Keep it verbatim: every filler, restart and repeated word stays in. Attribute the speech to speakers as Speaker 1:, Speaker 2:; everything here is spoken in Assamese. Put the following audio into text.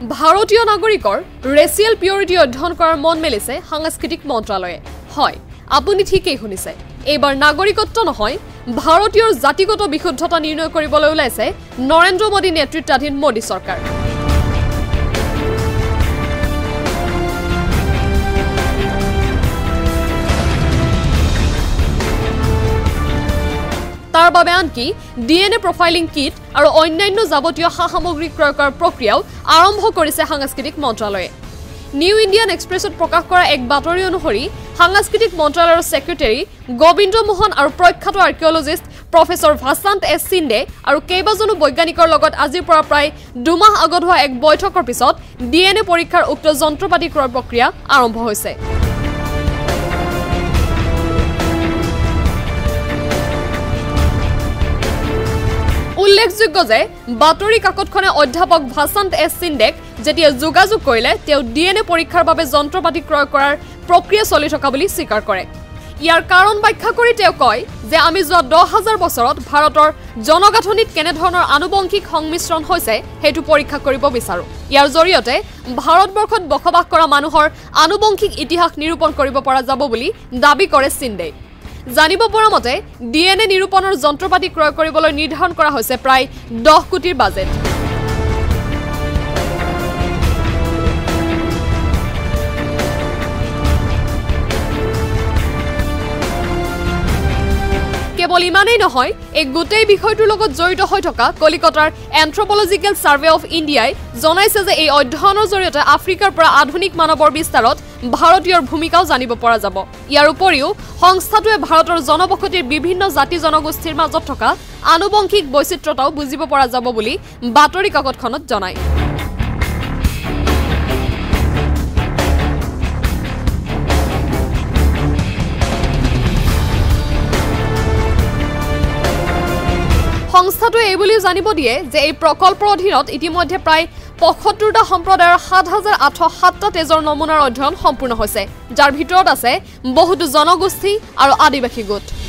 Speaker 1: ভাৰতীয় নাগৰিকৰ ৰেচিয়েল পিউৰিটি অধ্যয়ন কৰাৰ মন মেলিছে সাংস্কৃতিক মন্ত্ৰালয়ে হয় আপুনি ঠিকই শুনিছে এইবাৰ নাগৰিকত্ব নহয় ভাৰতীয় জাতিগত বিশুদ্ধতা নিৰ্ণয় কৰিবলৈ ওলাইছে নৰেন্দ্ৰ মোদী নেতৃত্বাধীন মোদী চৰকাৰ তাৰ বাবে আনকি ডিএনএ প্ৰফাইলিং কিট আৰু অন্যান্য যাৱতীয় সামগ্ৰী ক্ৰয় কৰাৰ প্ৰক্ৰিয়াও আৰম্ভ কৰিছে সাংস্কৃতিক মন্ত্ৰালয়ে নিউ ইণ্ডিয়ান এক্সপ্ৰেছত প্ৰকাশ কৰা এক বাতৰি অনুসৰি সাংস্কৃতিক মন্ত্ৰালয়ৰ সেক্ৰেটাৰী গোবিন্দ মোহন আৰু প্ৰখ্যাত archaeologist professor Vasant S Shinde আৰু কেইবাজনো বৈজ্ঞানিকৰ লগত আজিৰ পৰা প্ৰায় দুমাহ আগত হোৱা এক বৈঠকৰ পিছত ডিএনএ পৰীক্ষাৰ উক্ত যন্ত্ৰপাতি ক্ৰয় প্ৰক্ৰিয়া আৰম্ভ হৈছে উল্লেখযোগ্য যে বাতৰি কাকতখনে অধ্যাপক ভাসান্ত এছ সিন্দেক যেতিয়া যোগাযোগ কৰিলে তেওঁ ডিএনএ পৰীক্ষাৰ বাবে যন্ত্ৰপাতি ক্ৰয় কৰাৰ প্ৰক্ৰিয়া চলি থকা বুলি স্বীকাৰ কৰে ইয়াৰ কাৰণ ব্যাখ্যা কৰি তেওঁ কয় যে আমি যোৱা দহ হাজাৰ বছৰত ভাৰতৰ জনগাঁথনিত কেনে ধৰণৰ আনুবংশিক সংমিশ্ৰণ হৈছে হেতু পৰীক্ষা কৰিব বিচাৰো ইয়াৰ জৰিয়তে ভাৰতবৰ্ষত বসবাস কৰা মানুহৰ আনুবংশিক ইতিহাস নিৰূপণ কৰিব পৰা যাব বুলি দাবী কৰে সিন্দে জানিব পৰা মতে ডিএনএ নিৰূপণৰ যন্ত্ৰপাতি ক্ৰয় কৰিবলৈ নিৰ্ধাৰণ কৰা হৈছে প্ৰায় দহ কোটিৰ বাজেট কেৱল ইমানেই নহয় এই গোটেই বিষয়টোৰ লগত জড়িত হৈ থকা কলিকতাৰ এন্থ্ৰোপলজিকেল সাৰ্ভে অফ ইণ্ডিয়াই জনাইছে যে এই অধ্যয়নৰ জৰিয়তে আফ্ৰিকাৰ পৰা আধুনিক মানৱৰ বিস্তাৰত ভাৰতীয়ৰ ভূমিকাও জানিব পৰা যাব ইয়াৰ উপৰিও সংস্থাটোৱে ভাৰতৰ জনবসতিৰ বিভিন্ন জাতি জনগোষ্ঠীৰ মাজত থকা আনুবংশিক বৈচিত্ৰতাও বুজিব পৰা যাব বুলি বাতৰি কাকতখনত জনায় সংস্থাটোৱে এই বুলিও জানিব দিয়ে যে এই প্ৰকল্পৰ অধীনত ইতিমধ্যে প্ৰায় পঁয়সত্তৰটা সম্প্ৰদায়ৰ সাত হাজাৰ আঠশ সাতটা তেজৰ নমুনাৰ অধ্যয়ন সম্পূৰ্ণ হৈছে যাৰ ভিতৰত আছে বহুতো জনগোষ্ঠী আৰু আদিবাসী গোট